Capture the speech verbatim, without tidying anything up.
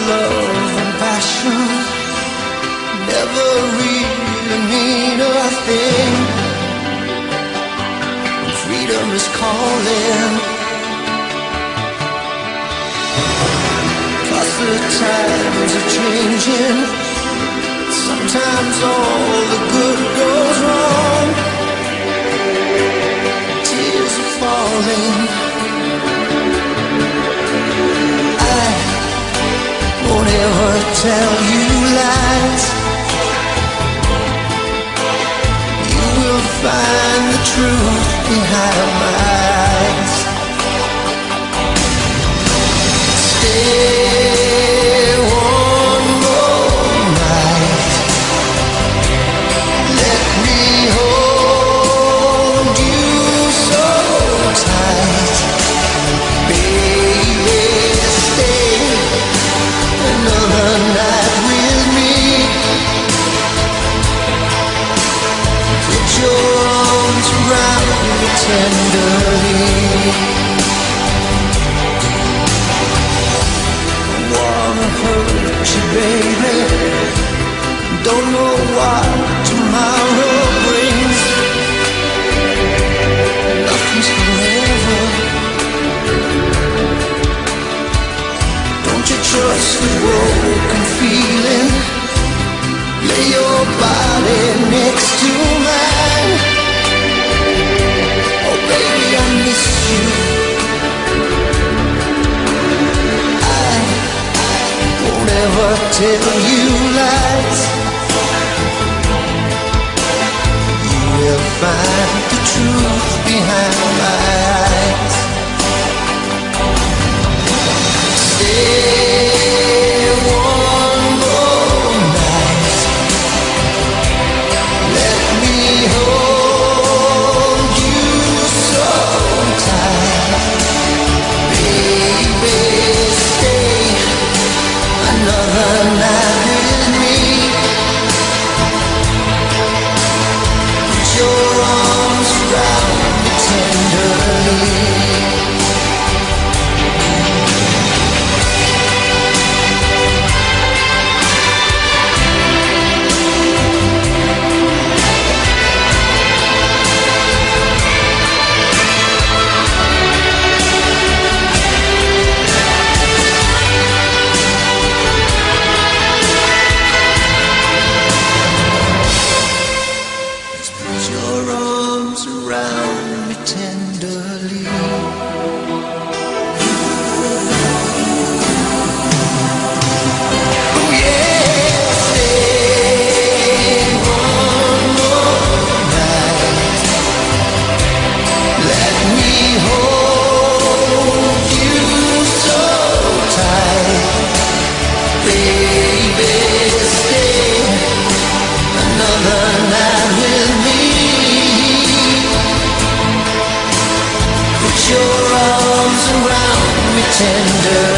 love and passion never really mean a thing. Freedom is calling, 'cause the times are changing. Sometimes all the good goes wrong. Tears are falling. I won't ever tell you lies. You will find the truth behind my eyes. Stay one more night. Let me hold you so tight. Baby, stay another night with me. Put your arms around me tenderly. Wanna hurt you, baby. Don't know what tomorrow brings. Nothing's forever. Don't you trust the broken feeling? Lay your body next to mine. Oh baby, I miss you. I, I won't ever tell you lies. You will find the truth behind my eyes. Stay one more night. Let me hold you so tight. Baby, stay another night with me. Put your arms around me tenderly. Put your arms around me tenderly. Oh yeah, stay one more night. Let me hold you so tight. Baby, stay another night with me. Put your arms around me tender.